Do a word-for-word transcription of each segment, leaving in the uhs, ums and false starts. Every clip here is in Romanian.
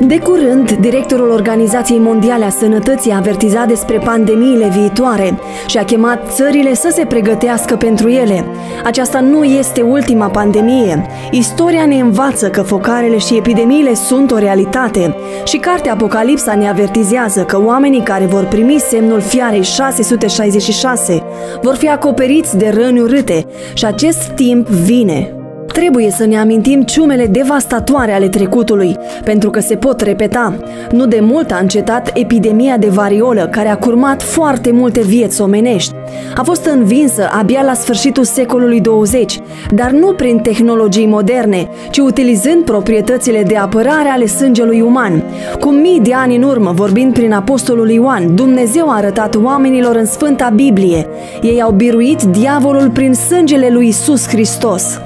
De curând, directorul Organizației Mondiale a Sănătății a avertizat despre pandemiile viitoare și a chemat țările să se pregătească pentru ele. Aceasta nu este ultima pandemie. Istoria ne învață că focarele și epidemiile sunt o realitate și cartea Apocalipsa ne avertizează că oamenii care vor primi semnul fiarei șase sute șaizeci și șase vor fi acoperiți de răni urâte și acest timp vine. Trebuie să ne amintim ciumele devastatoare ale trecutului, pentru că se pot repeta. Nu de mult a încetat epidemia de variolă, care a curmat foarte multe vieți omenești. A fost învinsă abia la sfârșitul secolului douăzeci, dar nu prin tehnologii moderne, ci utilizând proprietățile de apărare ale sângelui uman. Cu mii de ani în urmă, vorbind prin apostolul Ioan, Dumnezeu a arătat oamenilor în Sfânta Biblie. Ei au biruit diavolul prin sângele lui Iisus Hristos.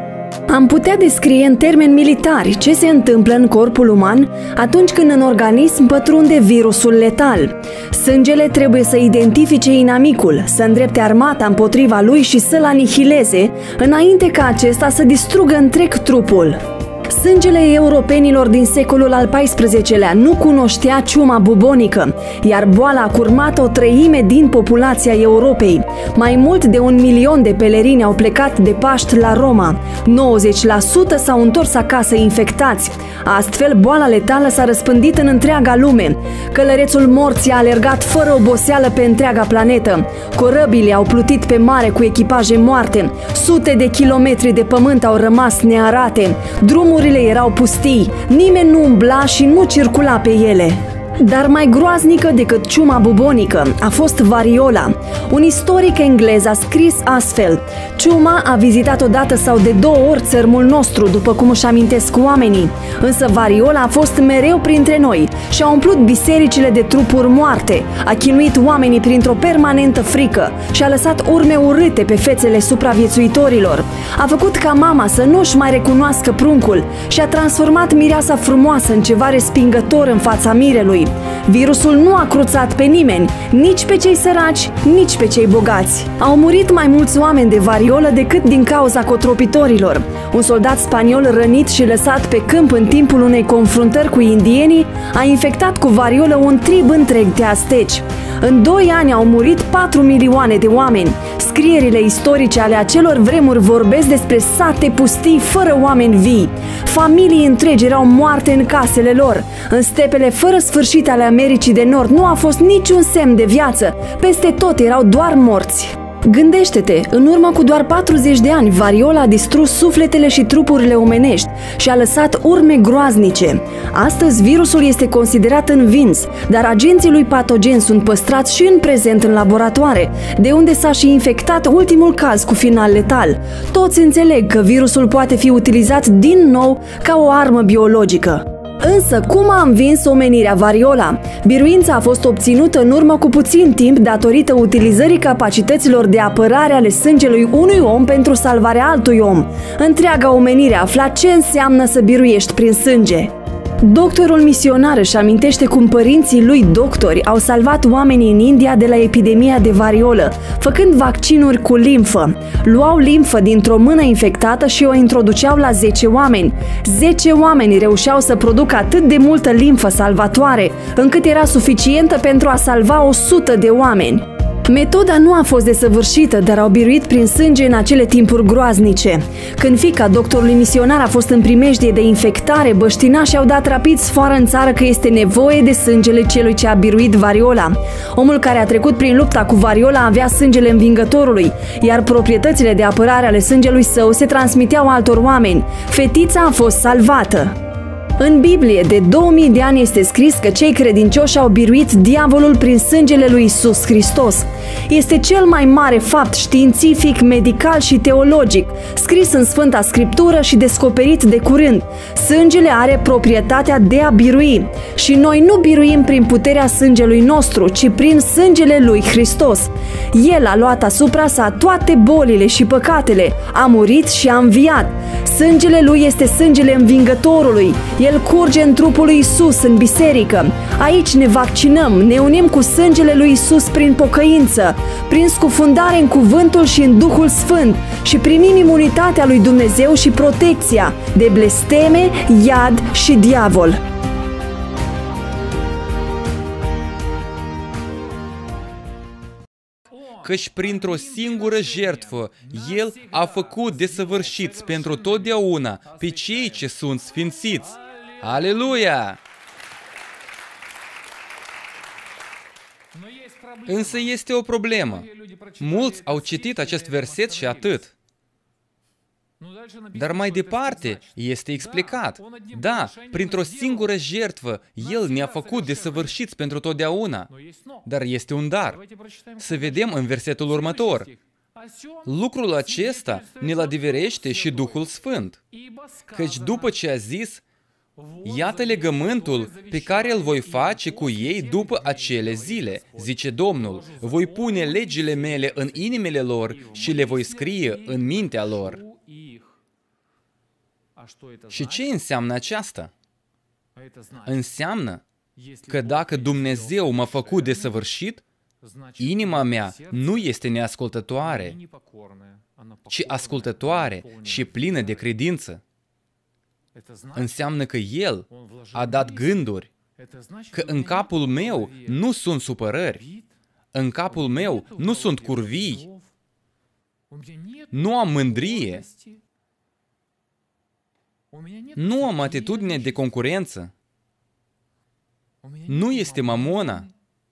Am putea descrie în termeni militari ce se întâmplă în corpul uman atunci când în organism pătrunde virusul letal. Sângele trebuie să identifice inamicul, să îndrepte armata împotriva lui și să-l anihileze, înainte ca acesta să distrugă întreg trupul. Sângele europenilor din secolul al paisprezecelea nu cunoștea ciuma bubonică, iar boala a curmat o treime din populația Europei. Mai mult de un milion de pelerini au plecat de Paști la Roma. nouăzeci la sută s-au întors acasă infectați. Astfel, boala letală s-a răspândit în întreaga lume. Călărețul morții a alergat fără oboseală pe întreaga planetă. Corăbile au plutit pe mare cu echipaje moarte. Sute de kilometri de pământ au rămas nearate. Drumurile erau pustii, nimeni nu umbla și nu circula pe ele. Dar mai groaznică decât ciuma bubonică a fost variola. Un istoric englez a scris astfel: ciuma a vizitat odată sau de două ori țărmul nostru, după cum își amintesc oamenii, însă variola a fost mereu printre noi și a umplut bisericile de trupuri moarte, a chinuit oamenii printr-o permanentă frică și a lăsat urme urâte pe fețele supraviețuitorilor. A făcut ca mama să nu-și mai recunoască pruncul și a transformat mireasa frumoasă în ceva respingător în fața mirelui. Virusul nu a cruțat pe nimeni, nici pe cei săraci, nici pe cei bogați. Au murit mai mulți oameni de variolă decât din cauza cotropitorilor. Un soldat spaniol rănit și lăsat pe câmp în timpul unei confruntări cu indienii a infectat cu variolă un trib întreg de azteci. În doi ani au murit patru milioane de oameni. Scrierile istorice ale acelor vremuri vorbesc despre sate pustii fără oameni vii. Familii întregi erau moarte în casele lor. În stepele fără sfârșit ale Americii de Nord nu a fost niciun semn de viață. Peste tot erau doar morți. Gândește-te, în urmă cu doar patruzeci de ani, variola a distrus sufletele și trupurile omenești și a lăsat urme groaznice. Astăzi, virusul este considerat învins, dar agenții lui patogeni sunt păstrați și în prezent în laboratoare, de unde s-a și infectat ultimul caz cu final letal. Toți înțeleg că virusul poate fi utilizat din nou ca o armă biologică. Însă, cum a învins omenirea variola? Biruința a fost obținută în urmă cu puțin timp datorită utilizării capacităților de apărare ale sângelui unui om pentru salvarea altui om. Întreaga omenire afla ce înseamnă să biruiești prin sânge. Doctorul misionar își amintește cum părinții lui doctori au salvat oamenii în India de la epidemia de variolă, făcând vaccinuri cu limfă. Luau limfă dintr-o mână infectată și o introduceau la zece oameni. zece oameni reușeau să producă atât de multă limfă salvatoare, încât era suficientă pentru a salva o sută de oameni. Metoda nu a fost desăvârșită, dar au biruit prin sânge în acele timpuri groaznice. Când fiica doctorului misionar a fost în primejdie de infectare, băștinașii au dat rapid sfoară în țară că este nevoie de sângele celui ce a biruit variola. Omul care a trecut prin lupta cu variola avea sângele învingătorului, iar proprietățile de apărare ale sângelui său se transmiteau altor oameni. Fetița a fost salvată. În Biblie, de două mii de ani este scris că cei credincioși au biruit diavolul prin sângele lui Iisus Hristos. Este cel mai mare fapt științific, medical și teologic, scris în Sfânta Scriptură și descoperit de curând. Sângele are proprietatea de a birui și noi nu biruim prin puterea sângelui nostru, ci prin sângele lui Hristos. El a luat asupra sa toate bolile și păcatele, a murit și a înviat. Sângele lui este sângele învingătorului. El curge în trupul lui Iisus în biserică. Aici ne vaccinăm, ne unim cu sângele lui Iisus prin pocăință, prin scufundare în cuvântul și în Duhul Sfânt și primim imunitatea lui Dumnezeu și protecția de blesteme, iad și diavol. Căci printr-o singură jertfă, El a făcut desăvârșiți pentru totdeauna pe cei ce sunt sfințiți. Aleluia! Însă este o problemă. Mulți au citit acest verset și atât. Dar mai departe este explicat. Da, printr-o singură jertfă, El ne-a făcut desăvârșiți pentru totdeauna. Dar este un dar. Să vedem în versetul următor. Lucrul acesta ne-l adeverește și Duhul Sfânt. Căci după ce a zis, iată legământul pe care îl voi face cu ei după acele zile, zice Domnul. Voi pune legile mele în inimile lor și le voi scrie în mintea lor. Și ce înseamnă aceasta? Înseamnă că dacă Dumnezeu m-a făcut desăvârșit, inima mea nu este neascultătoare, ci ascultătoare și plină de credință. Înseamnă că El a dat gânduri, că în capul meu nu sunt supărări, în capul meu nu sunt curvii, nu am mândrie, nu am atitudine de concurență, nu este mamona.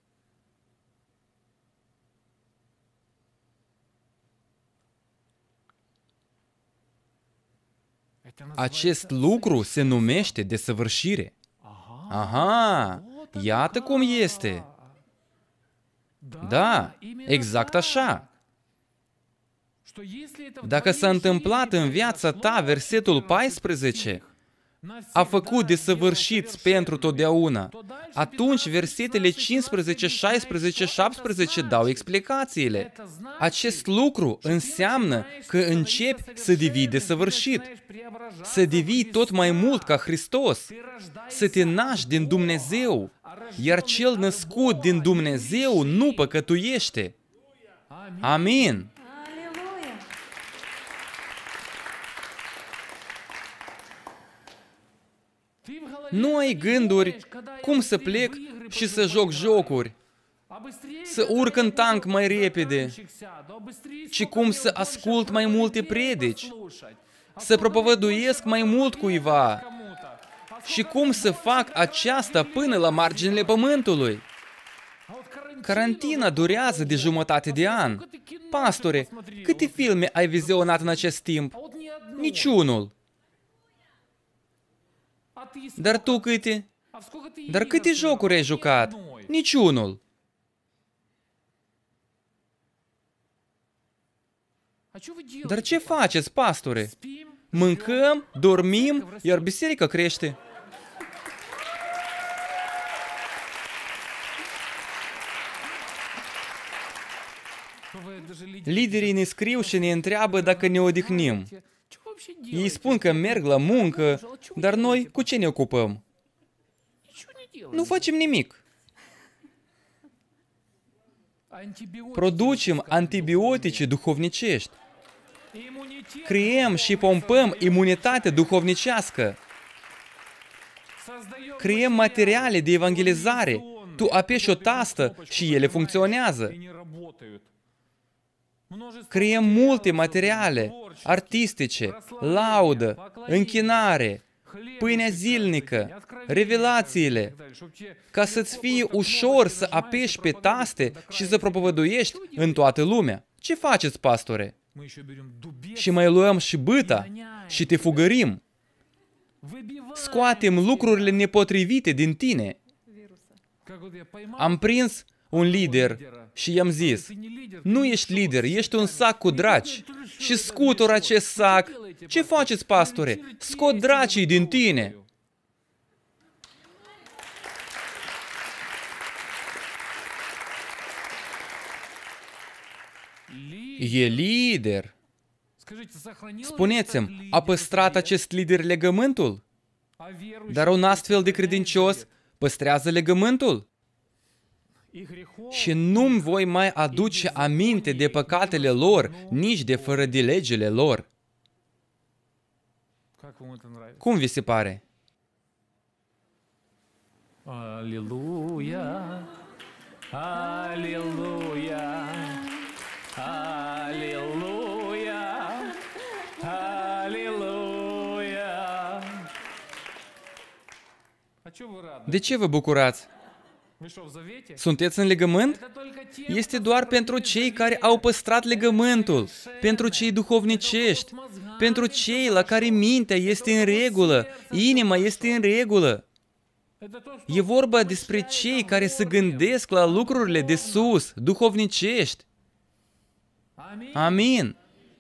Acest lucru se numește desăvârșire. Aha, iată cum este. Da, exact așa. Dacă s-a întâmplat în viața ta versetul paisprezece, a făcut desăvârșiți pentru totdeauna, atunci versetele cincisprezece, șaisprezece, șaptesprezece dau explicațiile. Acest lucru înseamnă că începi să devii desăvârșit, să devii tot mai mult ca Hristos, să te naști din Dumnezeu, iar cel născut din Dumnezeu nu păcătuiește. Amin. Nu ai gânduri cum să plec și să joc jocuri, să urc în tank mai repede, ci cum să ascult mai multe predici, să propovăduiesc mai mult cuiva și cum să fac aceasta până la marginile pământului. Carantina durează de jumătate de an. Pastore, câte filme ai vizionat în acest timp? Niciunul. Dar tu câte? Dar câte jocuri ai jucat? Niciunul. Dar ce faceți, pastore? Mâncăm, dormim, iar biserica crește. Liderii ne scriu și ne întreabă dacă ne odihnim. Ei spun că merg la muncă, dar noi cu ce ne ocupăm? Nu facem nimic. Producem antibiotice duhovnicești. Creăm și pompăm imunitatea duhovnicească. Creăm materiale de evangelizare. Tu apeși o tastă și ele funcționează. Creăm multe materiale artistice, laudă, închinare, pâinea zilnică, revelațiile, ca să-ți fie ușor să apeși pe taste și să propovăduiești în toată lumea. Ce faceți, pastore? Și mai luăm și bâta și te fugărim. Scoatem lucrurile nepotrivite din tine. Am prins un lider și i-am zis, nu ești lider, ești un sac cu draci. Și scutură acest sac. Ce faceți, pastore? Scot dracii din tine. E lider. Spuneți-mi, a păstrat acest lider legământul? Dar un astfel de credincios păstrează legământul? Și nu-mi voi mai aduce aminte de păcatele lor, nici de fără de legile lor. Cum vi se pare? Aleluia! Aleluia! De ce vă bucurați? Sunteți în legământ? Este doar pentru cei care au păstrat legământul, pentru cei duhovnicești, pentru cei la care mintea este în regulă, inima este în regulă. E vorba despre cei care se gândesc la lucrurile de sus, duhovnicești. Amin.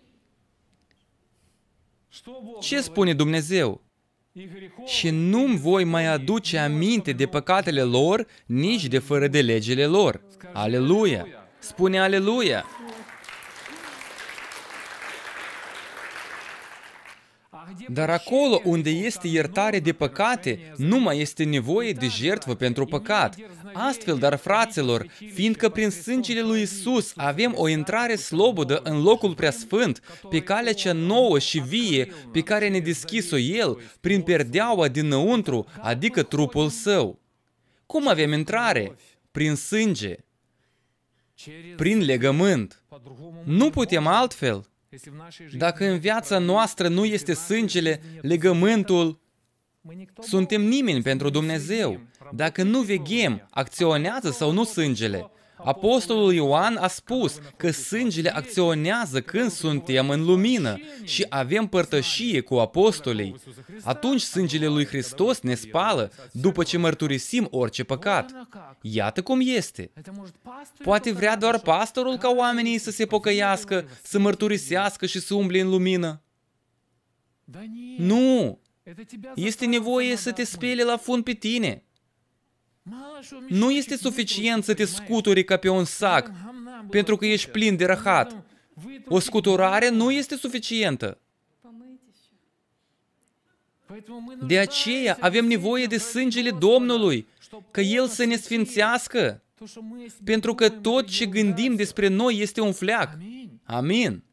Ce spune Dumnezeu? Și nu-mi voi mai aduce aminte de păcatele lor, nici de fără de legile lor. Aleluia! Spune aleluia! Dar acolo unde este iertare de păcate, nu mai este nevoie de jertfă pentru păcat. Astfel, dar fraților, fiindcă prin sângele lui Isus avem o intrare slobodă în locul preasfânt, pe calea cea nouă și vie pe care ne deschis-o El, prin perdeaua dinăuntru, adică trupul Său. Cum avem intrare? Prin sânge, prin legământ. Nu putem altfel. Dacă în viața noastră nu este sângele, legământul, suntem nimeni pentru Dumnezeu. Dacă nu veghem, acționează sau nu sângele? Apostolul Ioan a spus că sângele acționează când suntem în lumină și avem părtășie cu apostolii. Atunci sângele lui Hristos ne spală după ce mărturisim orice păcat. Iată cum este. Poate vrea doar pastorul ca oamenii să se pocăiască, să mărturisească și să umble în lumină? Nu! Este nevoie să te speli la fund pe tine. Nu este suficient să te scuturi ca pe un sac, pentru că ești plin de rahat. O scuturare nu este suficientă. De aceea avem nevoie de sângele Domnului, ca El să ne sfințească, pentru că tot ce gândim despre noi este un fleac. Amin.